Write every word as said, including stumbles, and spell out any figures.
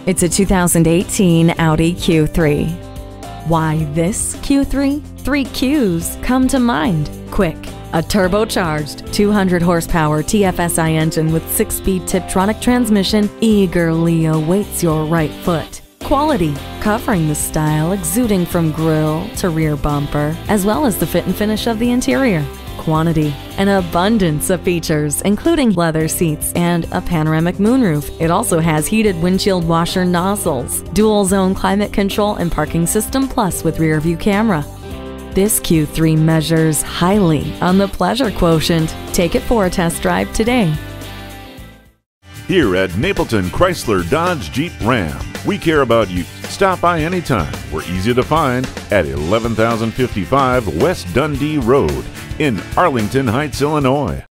It's a two thousand eighteen Audi Q three. Why this Q three? Three Qs come to mind. Quick, a turbocharged two hundred horsepower T F S I engine with six-speed Tiptronic transmission eagerly awaits your right foot. Quality, covering the style exuding from grille to rear bumper, as well as the fit and finish of the interior. Quantity, an abundance of features, including leather seats and a panoramic moonroof. It also has heated windshield washer nozzles, dual zone climate control, and parking system plus with rear view camera. This Q three measures highly on the pleasure quotient. Take it for a test drive today. Here at Napleton Chrysler Dodge Jeep Ram, we care about you. Stop by anytime. We're easy to find at eleven thousand fifty-five West Dundee Road in Arlington Heights, Illinois.